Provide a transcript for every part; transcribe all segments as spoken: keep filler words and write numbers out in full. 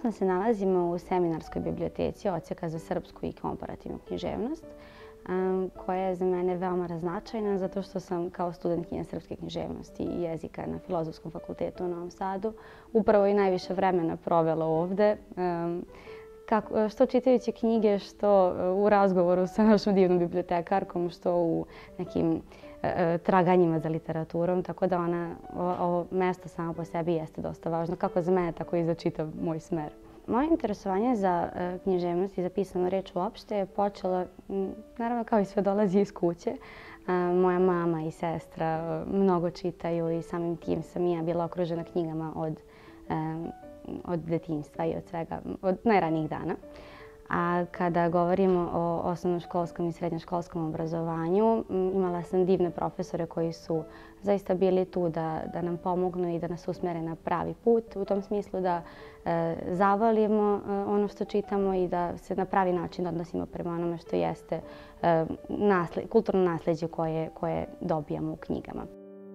Trenutno se nalazimo u seminarskoj biblioteci Odsjeka za srpsku i komparativnu književnost, koja je za mene veoma značajna zato što sam kao studentkinja srpske književnosti i jezika na Filozofskom fakultetu u Novom Sadu upravo i najviše vremena provela ovde, kako, što čitajući knjige, što u razgovoru sa našom divnom bibliotekarkom, što u nekim traganjima za literaturom, tako da ona, ovo mesto samo po sebi jeste dosta važno, kako za mene, tako i za čitav moj smer. Moje interesovanje za književnost i za pisanu reč uopšte je počelo, naravno kao i sve dolazi iz kuće. Moja mama i sestra mnogo čitaju i samim tim sam i ja bila okružena knjigama od, od detinjstva i od svega, od najranijih dana. A kada govorimo o osnovnoškolskom i srednjoškolskom obrazovanju, imala sam divne profesore koji su zaista bili tu da, da nam pomognu i da nas usmere na pravi put, u tom smislu da e, zavolimo e, ono što čitamo i da se na pravi način odnosimo prema onome što jeste e, nasled, kulturno nasleđe koje, koje dobijamo u knjigama.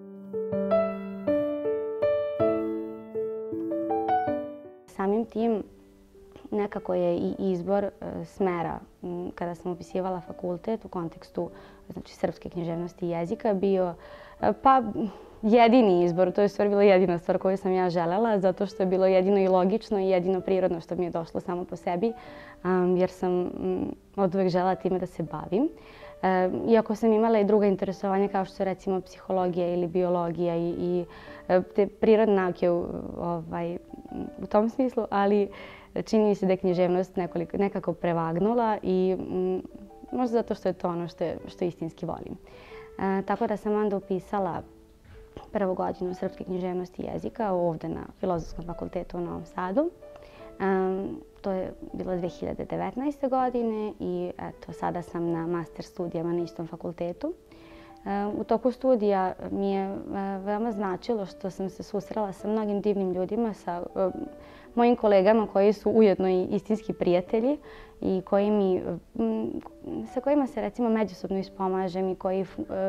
Samim tim, nekako je i izbor smera kada sam upisivala fakultet u kontekstu, znači, srpske književnosti i jezika bio pa jedini izbor. To je stvar bila jedina stvar koju sam ja želela, zato što je bilo jedino i logično i jedino prirodno što mi je došlo samo po sebi, jer sam od uvek želela time da se bavim. Iako sam imala i druga interesovanja kao što su recimo psihologija ili biologija i, i te prirodne nauke u, ovaj, u tom smislu, ali čini mi se da je književnost nekoliko, nekako prevagnula i m, možda zato što je to ono što, je, što istinski volim. E, tako da sam onda upisala prvu godinu srpske književnosti i jezika ovde na Filozofskom fakultetu u Novom Sadu. E, to je bilo dve hiljade devetnaeste. godine i eto, sada sam na master studijama na istom fakultetu. U toku studija mi je veoma značilo što sam se susrela sa mnogim divnim ljudima, sa mojim kolegama koji su ujedno i istinski prijatelji i koji mi, sa kojima se recimo međusobno ispomažem i koji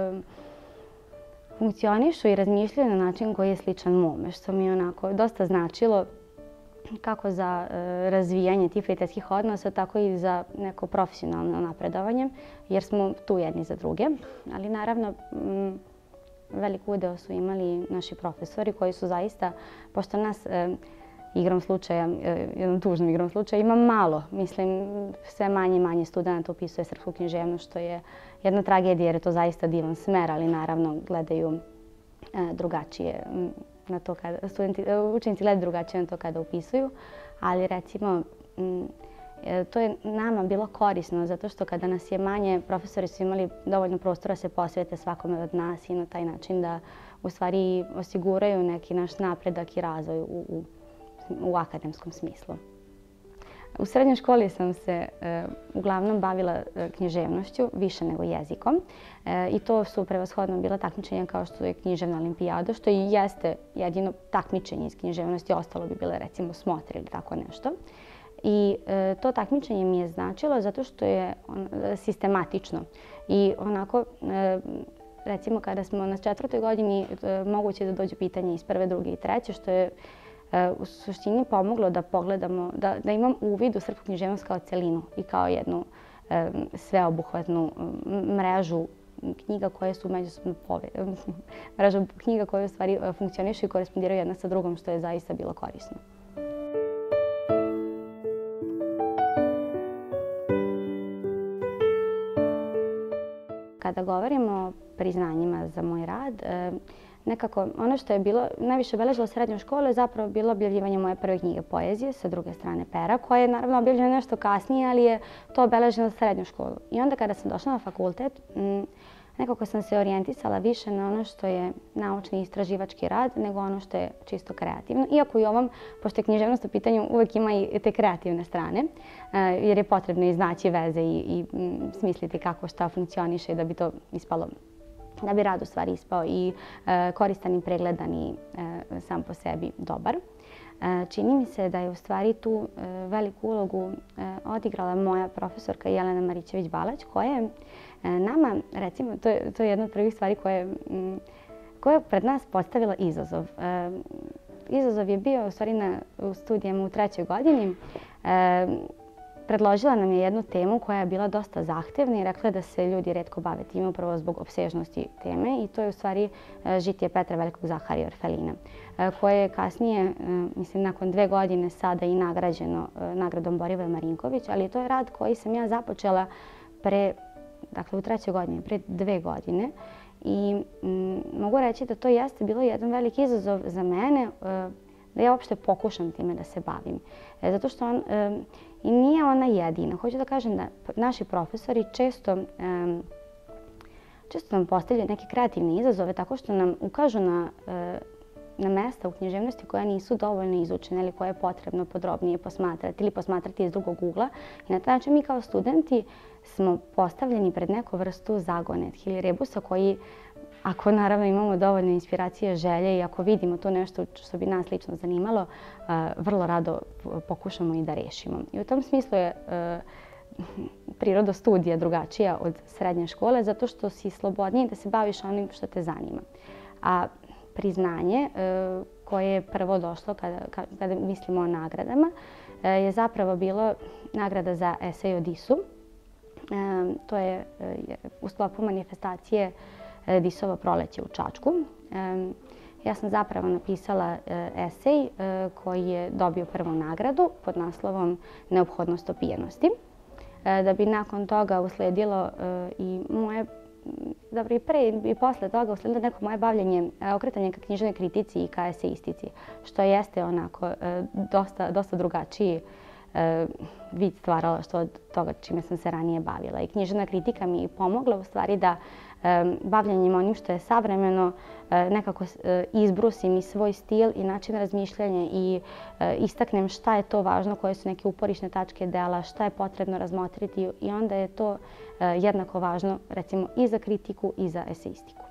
funkcionišu i razmišljaju na način koji je sličan mome, što mi je onako dosta značilo kako za razvijanje tih prijateljskih odnosa, tako i za neko profesionalno napredovanje, jer smo tu jedni za druge. Ali naravno, velik udeo su imali naši profesori koji su zaista, pošto nas igrom slučaja, jednom tužnom igrom slučaja, ima malo. Mislim, sve manje i manje studenta upisuje srpsku književnost, što je jedna tragedija jer je to zaista divan smer, ali naravno gledaju drugačije na to kada studenti, učenici gledaju drugačije na to kada upisuju, ali recimo to je nama bilo korisno zato što kada nas je manje, profesori su imali dovoljno prostora da se posvete svakome od nas i na taj način da u stvari osiguraju neki naš napredak i razvoj u, u, u akademskom smislu. U srednjoj školi sam se e, uglavnom bavila e, književnošću, više nego jezikom. E, I to su prevashodno bila takmičenja kao što je književna olimpijada, što i jeste jedino takmičenje iz književnosti, ostalo bi bile recimo smotre ili tako nešto. I e, to takmičenje mi je značilo zato što je on, sistematično. I onako, e, recimo kada smo na četvrtoj godini, e, moguće da dođu pitanje iz prve, druge i treće, što je u suštini pomoglo da pogledamo, da, da imam uvid u srpsku književnost kao celinu i kao jednu e, sveobuhvatnu mrežu knjiga koje su međusobno povezane, mrežu knjiga koje u stvari funkcionišu i korespondiraju jedna sa drugom, što je zaista bilo korisno. Kada govorimo o priznanjima za moj rad, e, nekako ono što je bilo najviše obeležilo srednju školu je zapravo bilo objavljivanje moje prve knjige poezije sa druge strane pera, koja je naravno objavljena nešto kasnije, ali je to obeleženo srednju školu. I onda kada sam došla na fakultet, nekako sam se orijentisala više na ono što je naučni i istraživački rad, nego ono što je čisto kreativno. Iako i ovom, pošto je književnost u pitanju, uvek ima i te kreativne strane, jer je potrebno iznaći veze i, i smisliti kako šta funkcioniše da bi to ispalo, da bi rad u stvari ispao i e, koristan i pregledan i e, sam po sebi dobar. E, čini mi se da je u stvari tu e, veliku ulogu e, odigrala moja profesorka Jelena Marićević-Balać, koja je e, nama, recimo, to je, to je jedna od prvih stvari koje, m, koja je pred nas postavila izazov. E, izazov je bio u stvari na, u studijama u trećoj godini. E, predložila nam je jednu temu koja je bila dosta zahtevna i rekla da se ljudi retko bave time upravo zbog opsežnosti teme i to je u stvari žitije Petra Velikog Zaharija Orfelina, koje je kasnije, mislim, nakon dve godine sada i nagrađeno nagradom Borivoje Marinković, ali to je rad koji sam ja započela pre, dakle u trećoj godini, pre dve godine. I m, mogu reći da to jeste bilo jedan veliki izazov za mene, e, da ja uopšte pokušam time da se bavim. E, zato što on, e, i nije ona jedina. Hoću da kažem da naši profesori često, e, često nam postavljaju neke kreativne izazove tako što nam ukažu na, e, na mesta u književnosti koja nisu dovoljno izučene ili koje je potrebno podrobnije posmatrati ili posmatrati iz drugog ugla. I na taj način mi kao studenti smo postavljeni pred neku vrstu zagonetki ili rebusa koji, ako naravno imamo dovoljno inspiracije, želje i ako vidimo to nešto što bi nas lično zanimalo, vrlo rado pokušamo i da rešimo. I u tom smislu je priroda studija drugačija od srednje škole zato što si slobodniji da se baviš onim što te zanima. A priznanje koje je prvo došlo kada, kada mislimo o nagradama je zapravo bilo nagrada za esej o Disu. To je u sklopu manifestacije Disovo proleće u Čačku. Ja sam zapravo napisala esej koji je dobio prvu nagradu pod naslovom Neophodnost opijenosti. Da bi nakon toga usledilo i moje, dobro i pre i posle toga usledilo neko moje bavljenje, okretanje ka knjižnoj kritici i ka esejistici, što jeste onako dosta, dosta drugačiji vid stvaralaštva od toga čime sam se ranije bavila. I književna kritika mi je pomogla u stvari da bavljenjem onim što je savremeno nekako izbrusim i svoj stil i način razmišljanja i istaknem šta je to važno, koje su neke uporišne tačke dela, šta je potrebno razmotriti i onda je to jednako važno recimo i za kritiku i za eseistiku.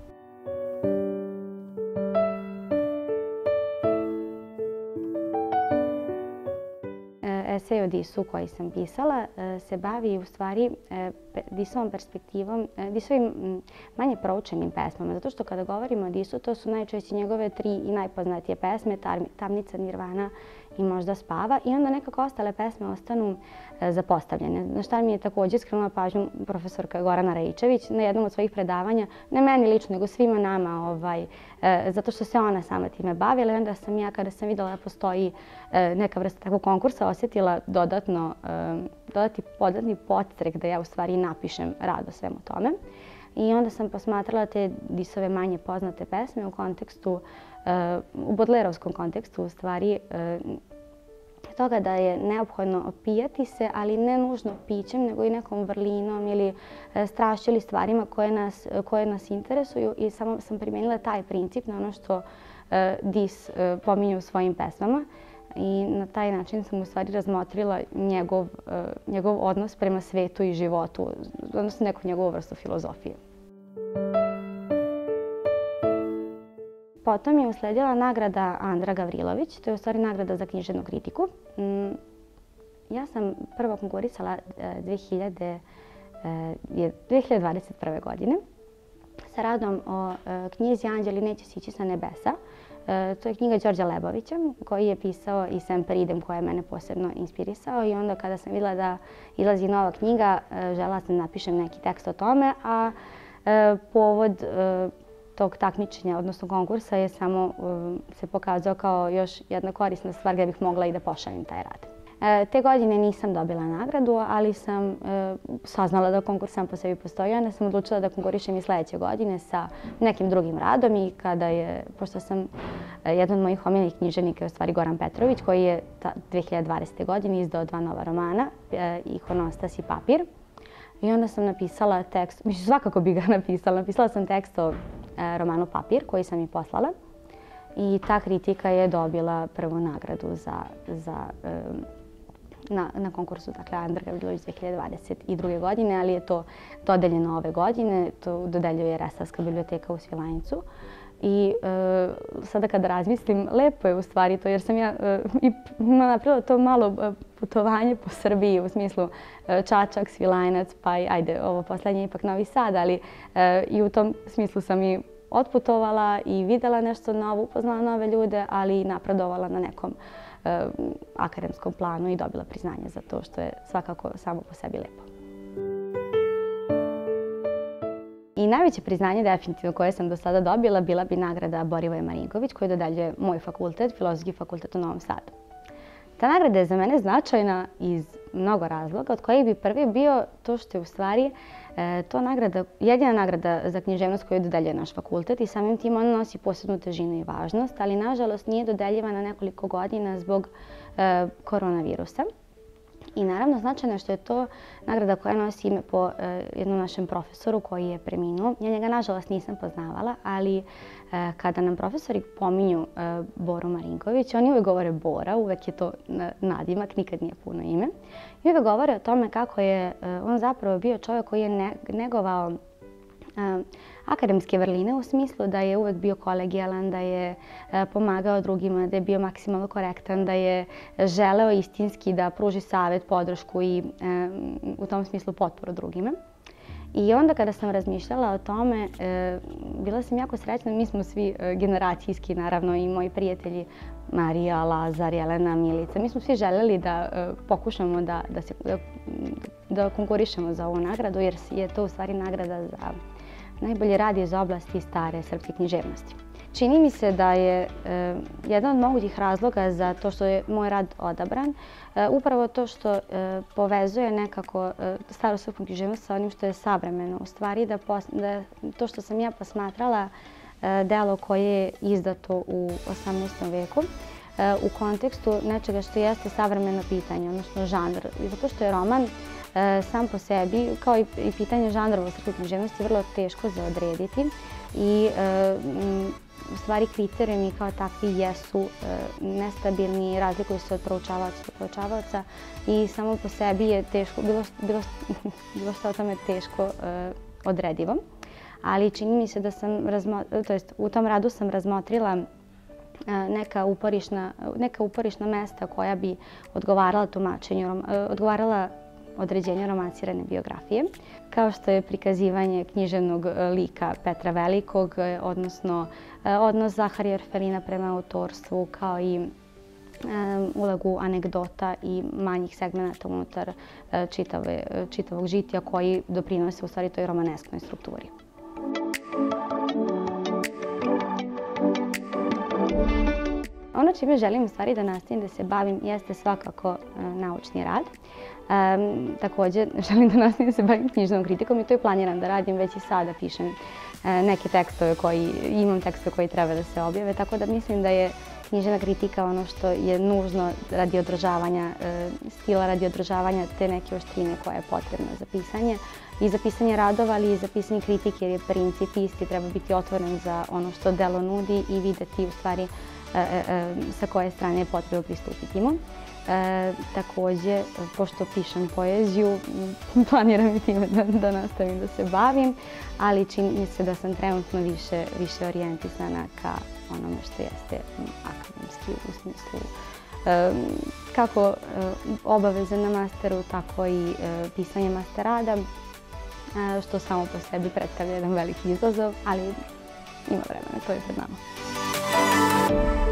Esej o Disu koji sam pisala se bavi u stvari Disovom perspektivom, Disovim manje proučenim pesmama. Zato što kada govorimo o Disu, to su najčešće njegove tri i najpoznatije pesme, Tamnica, Nirvana i možda Spava. I onda nekako ostale pesme ostanu zapostavljene. Na šta mi je također skrenula pažnju profesorka Gorana Raičević na jednom od svojih predavanja, ne meni lično, nego svima nama, ovaj, zato što se ona sama time bavila. I onda sam ja, kada sam videla da postoji neka vrsta takvog konkursa, osjetila dodatno, dodati dodatni podstrek da ja u stvari napišem rad o svemu tome. I onda sam posmatrala te Disove manje poznate pesme u kontekstu, u bodlerovskom kontekstu u stvari toga da je neophodno opijati se, ali ne nužno pićem, nego i nekom vrlinom ili strašću ili stvarima koje nas, koje nas interesuju. I samo sam primijenila taj princip na ono što Dis pominje u svojim pesmama. I na taj način sam u stvari razmotrila njegov, njegov odnos prema svetu i životu, odnosno neku njegovu vrstu filozofije. Potom je usledila nagrada Andra Gavrilović, to je u stvari nagrada za književnu kritiku. Ja sam prvo konkurisala dve hiljade dvadeset prve. godine sa radom o knjizi Anđeli neće sići sa nebesa. To je knjiga Đorđa Lebovića koji je pisao i Semper idem, koja je mene posebno inspirisao. I onda kada sam vidjela da izlazi nova knjiga, želela sam da napišem neki tekst o tome, a povod tog takmičenja, odnosno konkursa, je samo se pokazao kao još jedna korisna stvar gdje bih mogla i da pošaljem taj rad. Te godine nisam dobila nagradu, ali sam saznala da konkurs sam po sebi postoji. Onda sam odlučila da konkurišem i sljedeće godine sa nekim drugim radom i kada je, pošto sam jedan od mojih omiljenih književnika je u stvari Goran Petrović, koji je dve hiljade dvadesete. godine izdao dva nova romana, Ikonostas i Papir. I onda sam napisala tekst, mislim svakako bi ga napisala, napisala sam tekst o romanu Papir koji sam i poslala. I ta kritika je dobila prvu nagradu za, za, na, na konkursu, dakle, Andra Gavrilović dve hiljade dvadeset druge. godine, ali je to dodeljeno ove godine, to dodeljuje Resavska biblioteka u Svilajncu. I e, sada kada razmislim, lepo je u stvari to, jer sam ja e, i napravila to malo putovanje po Srbiji u smislu e, Čačak, Svilajnac, pa i ajde, ovo poslednje ipak Novi Sad, ali e, i u tom smislu sam i otputovala i videla nešto novo, upoznala nove ljude, ali i napredovala na nekom akademskom planu i dobila priznanje za to, što je svakako samo po sebi lepo. I najveće priznanje definitivno koje sam do sada dobila bila bi nagrada Borivoje Marinković koju dodeljuje moj fakultet, Filozofski fakultet u Novom Sadu. Ta nagrada je za mene značajna iz mnogo razloga, od kojih bi prvi bio to što je u stvari to nagrada, jedina nagrada za književnost koju dodeljuje naš fakultet i samim tim ona nosi posebnu težinu i važnost, ali nažalost nije dodeljivana nekoliko godina zbog koronavirusa. I naravno značajno je što je to nagrada koja nosi ime po jednom našem profesoru koji je preminuo. Ja njega nažalost nisam poznavala, ali kada nam profesori pominju Boru Marinković, oni uvek govore Bora, uvek je to nadimak, nikad nije puno ime. I uvek govore o tome kako je on zapravo bio čovjek koji je negovao akademske vrline u smislu da je uvek bio kolegijalan, da je pomagao drugima, da je bio maksimalno korektan, da je želeo istinski da pruži savjet, podršku i u tom smislu potporu drugima. I onda kada sam razmišljala o tome, bila sam jako srećna. Mi smo svi generacijski, naravno, i moji prijatelji Marija, Lazar, Jelena, Milica. Mi smo svi željeli da pokušamo da, da, se, da, da konkurišemo za ovu nagradu, jer je to u stvari nagrada za najbolji rad iz oblasti stare srpske književnosti. Čini mi se da je e, jedan od mogućih razloga za to što je moj rad odabran e, upravo to što e, povezuje nekako e, staru srpsku književnost sa onim što je savremeno. U stvari da, pos, da to što sam ja posmatrala e, delo koje je izdato u osamnaestom veku e, u kontekstu nečega što jeste savremeno pitanje, odnosno žanr. I zato što je roman sam po sebi, kao i pitanje žanrova u srpskoj književnosti, vrlo teško za odrediti i u stvari kriterijumi kao takvi jesu nestabilni, razlikuju se od proučavaoca do proučavaoca i samo po sebi je teško, bilo, bilo, bilo što o tome teško odredivo. Ali čini mi se da sam, to jest u tom radu sam razmotrila neka uporišna, neka uporišna mesta koja bi odgovarala tumačenju, odgovarala određenju romancirane biografije, kao što je prikazivanje književnog lika Petra Velikog, odnosno odnos Zaharija Orfelina prema autorstvu, kao i ulogu anegdota i manjih segmenata unutar čitave, čitavog žitija koji doprinose u stvari toj romanesknoj strukturi. Ono čime želim u stvari da nastavim da se bavim jeste svakako naučni rad. Um, također želim da nastavim da se bavim knjižnom kritikom i to i planiram da radim, već i sada pišem uh, neke tekstove koji, imam tekstove koji treba da se objave, tako da mislim da je književna kritika ono što je nužno radi održavanja uh, stila, radi održavanja te neke oštrine koja je potrebna za pisanje i za pisanje radova, ali i za pisanje kritike, jer je princip isti, treba biti otvoren za ono što delo nudi i videti u stvari sa koje strane je potrebno pristupiti mu. E, također, pošto pišem poeziju, planiram i time da, da nastavim da se bavim, ali čini mi se da sam trenutno više, više orijentisana ka onome što jeste akademski u smislu e, kako e, obaveze na masteru, tako i e, pisanje master rada, e, što samo po sebi predstavlja jedan veliki izazov, ali ima vremena, to je pred nama.